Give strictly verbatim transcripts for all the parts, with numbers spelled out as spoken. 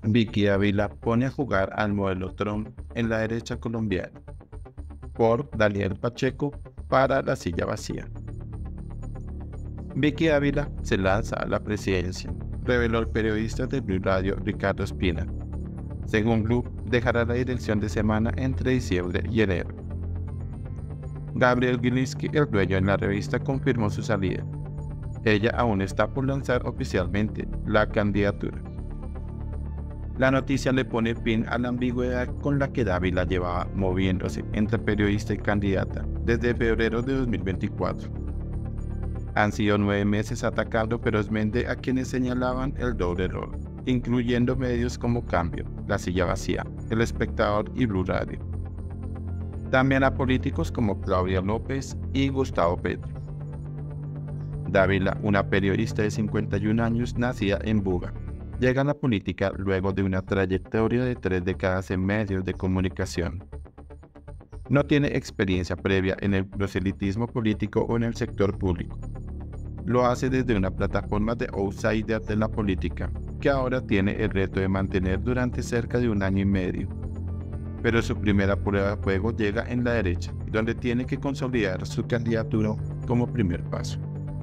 Vicky Ávila pone a jugar al modelo Trump en la derecha colombiana, por Daniel Pacheco, para la silla vacía. Vicky Ávila se lanza a la presidencia, reveló el periodista de Blue Radio Ricardo Espina. Según Blue, dejará la dirección de Semana entre diciembre y enero. Gabriel Gilinski, el dueño de la revista, confirmó su salida. Ella aún está por lanzar oficialmente la candidatura. La noticia le pone fin a la ambigüedad con la que Dávila llevaba moviéndose entre periodista y candidata desde febrero de dos mil veinticuatro. Han sido nueve meses atacando ferozmente a quienes señalaban el doble rol, incluyendo medios como Cambio, La Silla Vacía, El Espectador y Blue Radio. También a políticos como Claudia López y Gustavo Petro. Dávila, una periodista de cincuenta y un años nacida en Buga, llega a la política luego de una trayectoria de tres décadas en medios de comunicación. No tiene experiencia previa en el proselitismo político o en el sector público. Lo hace desde una plataforma de outsider de la política, que ahora tiene el reto de mantener durante cerca de un año y medio. Pero su primera prueba de fuego llega en la derecha, donde tiene que consolidar su candidatura como primer paso.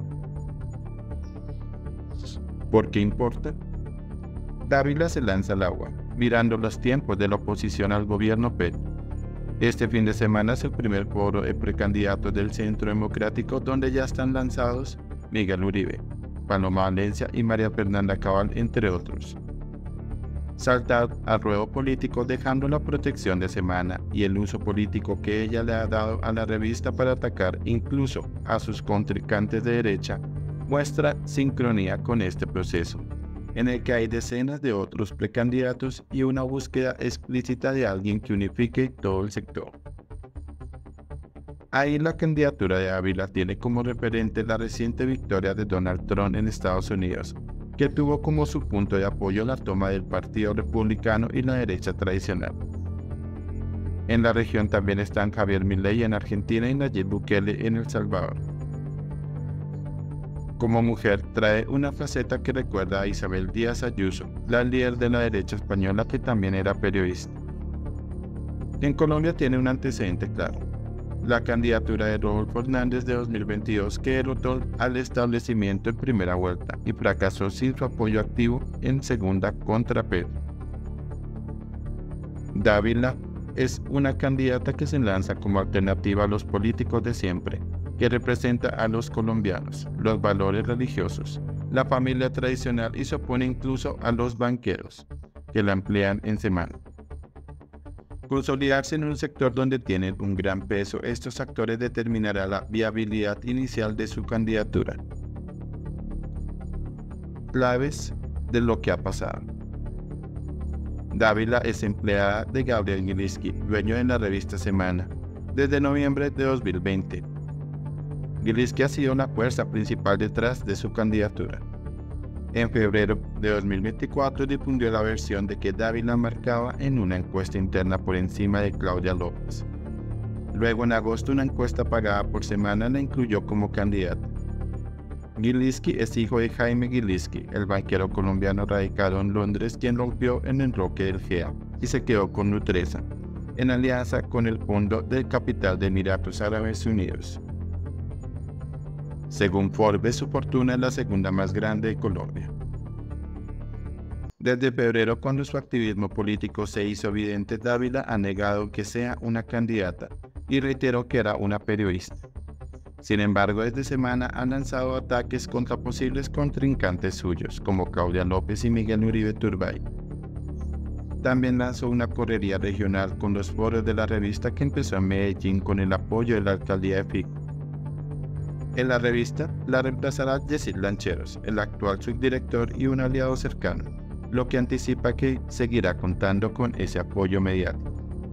¿Por qué importa? Dávila se lanza al agua, mirando los tiempos de la oposición al gobierno Petro. Este fin de semana es el primer foro de precandidatos del Centro Democrático, donde ya están lanzados Miguel Uribe, Paloma Valencia y María Fernanda Cabal, entre otros. Saltar al ruedo político dejando la protección de Semana y el uso político que ella le ha dado a la revista para atacar incluso a sus contrincantes de derecha, muestra sincronía con este proceso, en el que hay decenas de otros precandidatos y una búsqueda explícita de alguien que unifique todo el sector. Ahí la candidatura de Ávila tiene como referente la reciente victoria de Donald Trump en Estados Unidos, que tuvo como su punto de apoyo la toma del Partido Republicano y la derecha tradicional. En la región también están Javier Milei en Argentina y Nayib Bukele en El Salvador. Como mujer trae una faceta que recuerda a Isabel Díaz Ayuso, la líder de la derecha española que también era periodista. En Colombia tiene un antecedente claro: la candidatura de Rodolfo Hernández de dos mil veintidós, que derrotó al establecimiento en primera vuelta y fracasó sin su apoyo activo en segunda contra Petro. Dávila es una candidata que se lanza como alternativa a los políticos de siempre, que representa a los colombianos, los valores religiosos, la familia tradicional y se opone incluso a los banqueros, que la emplean en Semana. Consolidarse en un sector donde tienen un gran peso estos actores determinará la viabilidad inicial de su candidatura. Claves de lo que ha pasado. Dávila es empleada de Gabriel Gilinski, dueño de la revista Semana, desde noviembre de dos mil veinte. Gilinski ha sido la fuerza principal detrás de su candidatura. En febrero de dos mil veinticuatro difundió la versión de que Dávila marcaba en una encuesta interna por encima de Claudia López. Luego, en agosto, una encuesta pagada por Semana la incluyó como candidata. Gilinski es hijo de Jaime Gilinski, el banquero colombiano radicado en Londres, quien rompió el enroque del G E A y se quedó con Nutresa, en alianza con el Fondo del Capital de Emiratos Árabes Unidos. Según Forbes, su fortuna es la segunda más grande de Colombia. Desde febrero, cuando su activismo político se hizo evidente, Dávila ha negado que sea una candidata y reiteró que era una periodista. Sin embargo, desde Semana han lanzado ataques contra posibles contrincantes suyos, como Claudia López y Miguel Uribe Turbay. También lanzó una correría regional con los foros de la revista que empezó en Medellín con el apoyo de la alcaldía de Fico. En la revista la reemplazará Yesid Lancheros, el actual subdirector y un aliado cercano, lo que anticipa que seguirá contando con ese apoyo mediático.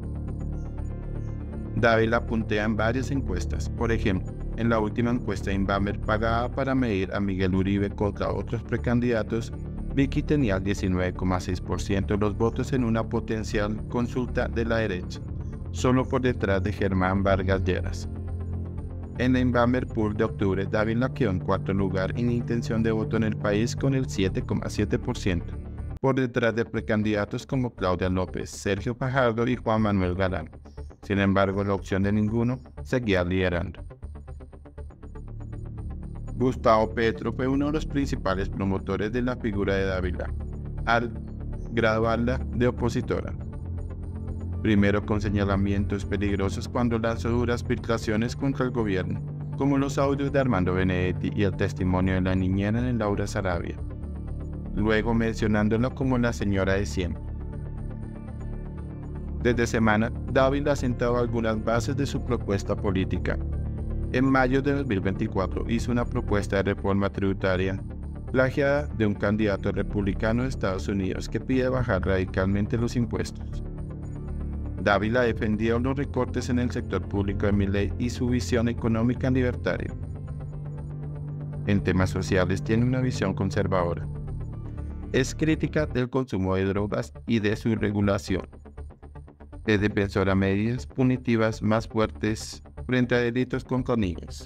Dávila puntea en varias encuestas, por ejemplo, en la última encuesta Inbamer pagada para medir a Miguel Uribe contra otros precandidatos, Vicky tenía el diecinueve coma seis por ciento de los votos en una potencial consulta de la derecha, solo por detrás de Germán Vargas Lleras. En la Inbamer Pool de octubre, Dávila quedó en cuarto lugar en intención de voto en el país con el siete coma siete por ciento, por detrás de precandidatos como Claudia López, Sergio Fajardo y Juan Manuel Galán. Sin embargo, la opción de ninguno seguía liderando. Gustavo Petro fue uno de los principales promotores de la figura de Dávila, al graduarla de opositora. Primero con señalamientos peligrosos cuando lanzó duras filtraciones contra el gobierno, como los audios de Armando Benedetti y el testimonio de la niñera en Laura Sarabia. Luego mencionándolo como la señora de siempre. Desde semana, Dávila sentaba algunas bases de su propuesta política. En mayo de dos mil veinticuatro hizo una propuesta de reforma tributaria plagiada de un candidato republicano de Estados Unidos que pide bajar radicalmente los impuestos. Dávila defendía los recortes en el sector público de Milei y su visión económica libertaria. En temas sociales tiene una visión conservadora. Es crítica del consumo de drogas y de su regulación. Es defensora de medidas punitivas más fuertes frente a delitos contra niños.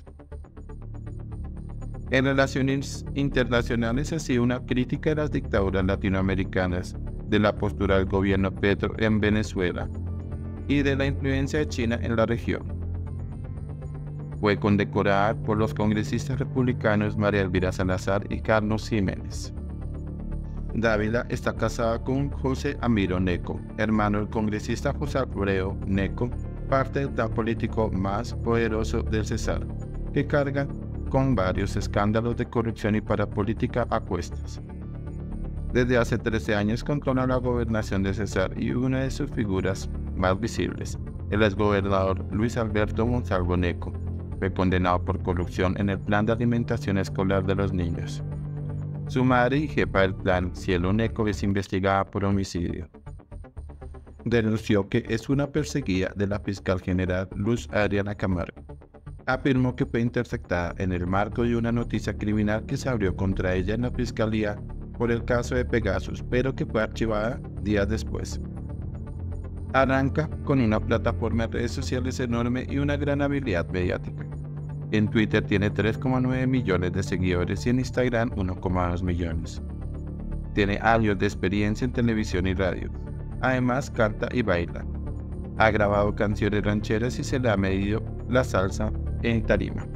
En relaciones internacionales ha sido una crítica de las dictaduras latinoamericanas, de la postura del gobierno Petro en Venezuela y de la influencia de China en la región. Fue condecorada por los congresistas republicanos María Elvira Salazar y Carlos Jiménez. Dávila está casada con José Amiro Neco, hermano del congresista José Alfredo Neco, parte del clan político más poderoso del Cesar, que carga con varios escándalos de corrupción y parapolítica a cuestas. Desde hace trece años controla la gobernación de Cesar y una de sus figuras más visibles, el exgobernador Luis Alberto Monsalvo Neco, fue condenado por corrupción en el plan de alimentación escolar de los niños. Su madre y jefa del plan, Cielo Neco, es investigada por homicidio. Denunció que es una perseguida de la fiscal general Luz Adriana Camargo. Afirmó que fue interceptada en el marco de una noticia criminal que se abrió contra ella en la fiscalía por el caso de Pegasus, pero que fue archivada días después. Arranca con una plataforma de redes sociales enorme y una gran habilidad mediática. En Twitter tiene tres coma nueve millones de seguidores y en Instagram uno coma dos millones. Tiene años de experiencia en televisión y radio. Además canta y baila. Ha grabado canciones rancheras y se le ha medido la salsa en tarima.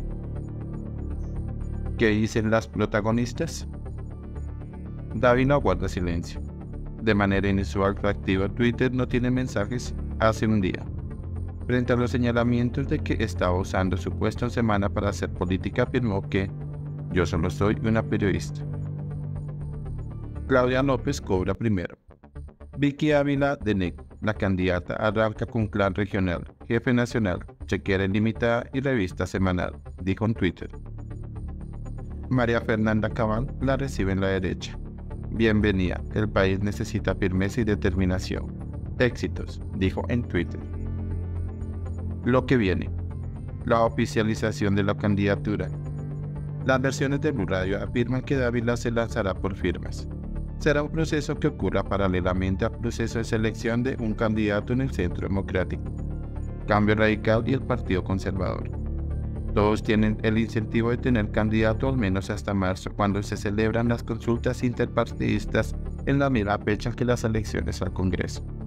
¿Qué dicen las protagonistas? Dávila guarda silencio. De manera inusual su activo Twitter no tiene mensajes hace un día. Frente a los señalamientos de que estaba usando su puesto en semana para hacer política, afirmó que «yo solo soy una periodista». Claudia López cobra primero. Vicky Ávila de N E C, la candidata, arranca con Clan Regional, Jefe Nacional, Chequera Ilimitada y Revista Semanal, dijo en Twitter. María Fernanda Cabal la recibe en la derecha. Bienvenida, el país necesita firmeza y determinación. Éxitos, dijo en Twitter. Lo que viene. La oficialización de la candidatura. Las versiones de Blue Radio afirman que Dávila se lanzará por firmas. Será un proceso que ocurra paralelamente al proceso de selección de un candidato en el Centro Democrático, Cambio Radical y el Partido Conservador. Todos tienen el incentivo de tener candidato al menos hasta marzo, cuando se celebran las consultas interpartidistas en la misma fecha que las elecciones al Congreso.